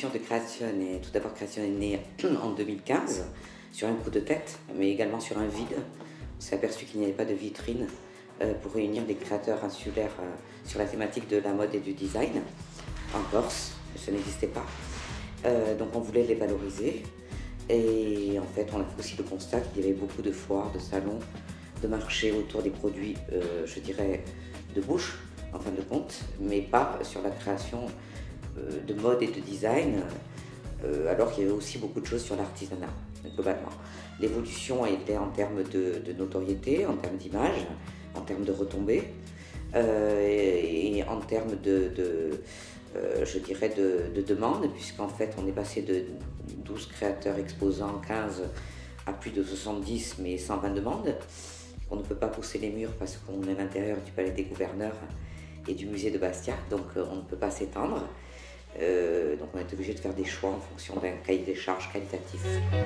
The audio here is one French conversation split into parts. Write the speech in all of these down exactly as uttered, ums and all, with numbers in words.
l'évolution de Création est, tout d'abord, Création est née en deux mille quinze, sur un coup de tête, mais également sur un vide. On s'est aperçu qu'il n'y avait pas de vitrine euh, pour réunir des créateurs insulaires euh, sur la thématique de la mode et du design. En Corse, ça n'existait pas. Euh, donc on voulait les valoriser. Et en fait, on a fait aussi le constat qu'il y avait beaucoup de foires, de salons, de marchés autour des produits, euh, je dirais, de bouche, en fin de compte, mais pas sur la création euh, de mode et de design, euh, alors qu'il y avait aussi beaucoup de choses sur l'artisanat, globalement. L'évolution a été en termes de, de notoriété, en termes d'image, en termes de retombées, euh, et, et en termes de, de euh, je dirais, de, de demande, puisqu'en fait, on est passé de douze créateurs exposants, quinze à plus de soixante-dix, mais cent vingt demandes. On ne peut pas pousser les murs parce qu'on est à l'intérieur du Palais des Gouverneurs et du musée de Bastia, donc euh, on ne peut pas s'étendre. Euh, donc on est obligé de faire des choix en fonction d'un cahier des charges qualitatif.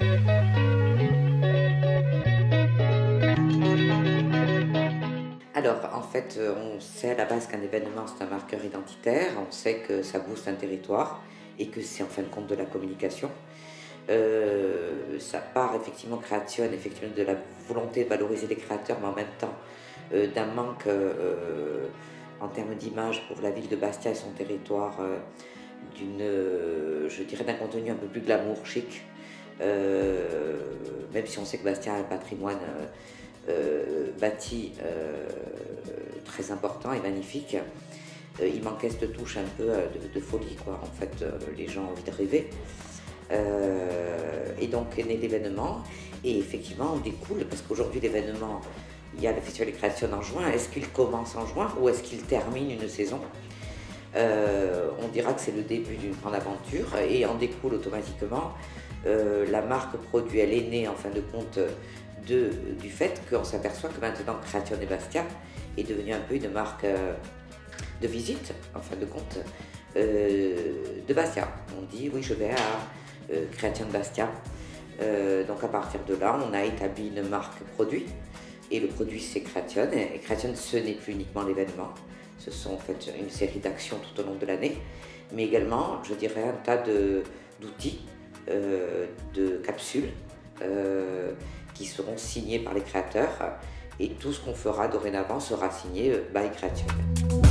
Alors en fait, on sait à la base qu'un événement c'est un marqueur identitaire, on sait que ça booste un territoire et que c'est en fin de compte de la communication. Euh, ça part effectivement Création, effectivement de la volonté de valoriser les créateurs, mais en même temps euh, d'un manque euh, en termes d'image pour la ville de Bastia et son territoire, euh, d'une, euh, je dirais, d'un contenu un peu plus glamour, chic, euh, même si on sait que Bastia a un patrimoine euh, euh, bâti euh, très important et magnifique. Euh, il manquait cette touche un peu de, de folie, quoi. En fait, euh, les gens ont envie de rêver. Euh, et donc est né l'événement, et effectivement on découle, parce qu'aujourd'hui l'événement, il y a le Festival des Créations en juin. Est-ce qu'il commence en juin ou est-ce qu'il termine une saison? euh, On dira que c'est le début d'une grande aventure, et en découle automatiquement euh, la marque produit. Elle est née en fin de compte de, du fait qu'on s'aperçoit que maintenant Création de Bastia est devenue un peu une marque euh, de visite, en fin de compte, euh, de Bastia. On dit oui, je vais à Euh, Création de Bastia. Euh, donc à partir de là, on a établi une marque produit, et le produit c'est Création. Et Création, ce n'est plus uniquement l'événement, ce sont en fait une série d'actions tout au long de l'année, mais également, je dirais, un tas de, d'outils, euh, de capsules euh, qui seront signées par les créateurs, et tout ce qu'on fera dorénavant sera signé by Création.